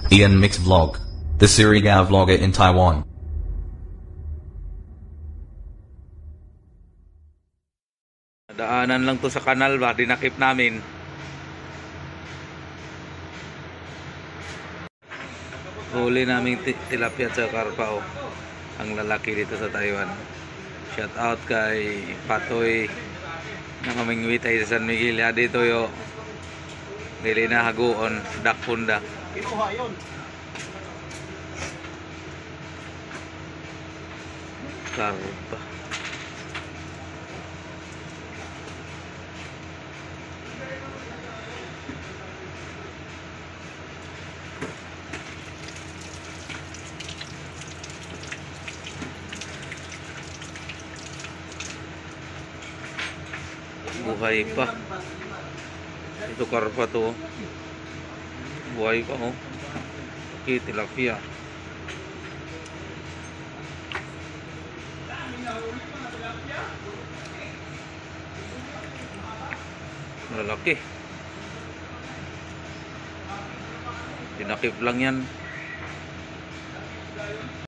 Ian Mix Vlog, the Siriga vlogger in Taiwan. Daanan lang to sa kanal ba, dinakip namin. Huli namin tilapia at karpa, oh. Ang lalaki dito sa Taiwan. Shout out kay Patoy na mamingwit ay sa San Miguel. Ya dito yo. Dili na haguon, dakpunda. Kinuha yun. Karpa. Buhay pa. Ito karpa to. Buhay pa, oh. Okay, tilapia. Lalaki. Dinakip lang yan.